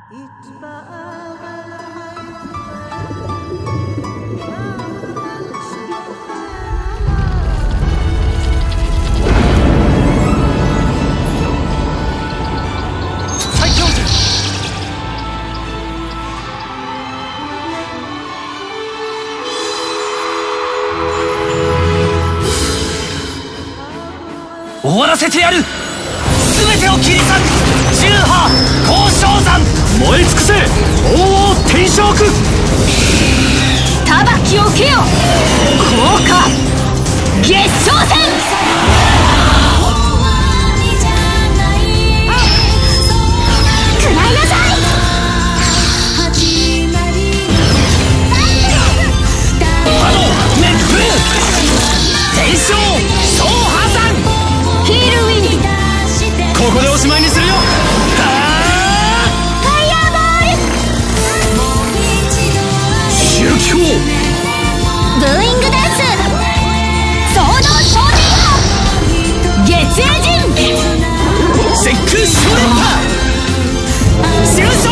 終わらせてやる。全てを切り裂く重波交渉山。 燃え尽くせ鳳凰天正句。 たばきを受けよ効果月照戦。食らいなさい。 波動熱風天正小破山。 ヒールウィンド。 ここでおしまいにするよ。 ファイヤーボール。 宗教ブーイングダンス。ソード昇天波月影陣。 節空小連覇。終章